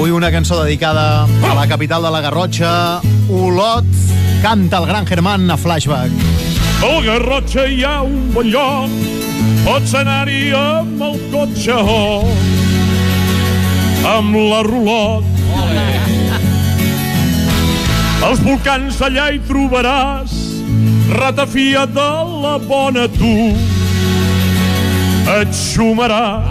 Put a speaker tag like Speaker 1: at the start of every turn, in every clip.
Speaker 1: Avui una cançó dedicada a la capital de la Garrotxa. Olot canta el Gran Hermán a Flashback.
Speaker 2: Al Garrotxa hi ha un bon lloc, pots anar-hi amb el cotxe o amb la rulot. Als volcans allà hi trobaràs ratafia de la bona, tu et xumaràs.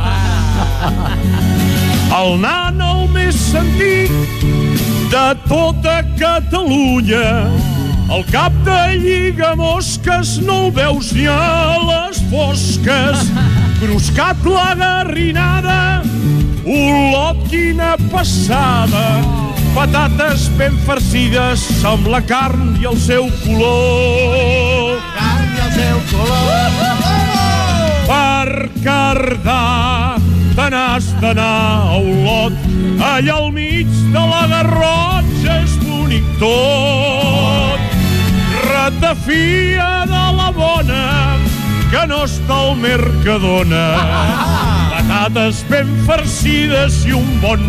Speaker 2: El nan el més antic de tota Catalunya, el cap de lligamosques no el veus ni a les fosques. Cruscat la garrinada, Olot, quina passada. Patates ben farcides amb la carn i el seu color.
Speaker 1: Carn i el seu color.
Speaker 2: Per cardar te n'has d'anar a Olot, allà al mig de la Garrotxa és bonic tot. Ratafia de la bona, que no està al Mercadona. Patates ben farcides i un bon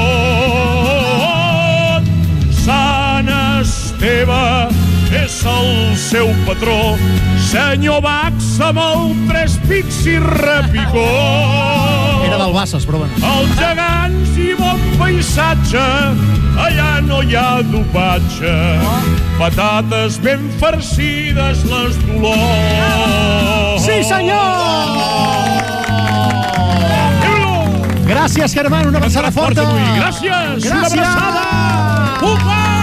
Speaker 2: rot. Sant Esteve és el seu patró, senyor Bax amb el tres pics i repicó.
Speaker 1: Era del Bassas, però bueno.
Speaker 2: Els gegants i bon paisatge, allà no hi ha dopatge. Patates ben farcides les d'Olot.
Speaker 1: Sí, senyor! Gràcies, Hermán, una abraçada forta.
Speaker 2: Gràcies, una abraçada. Upa!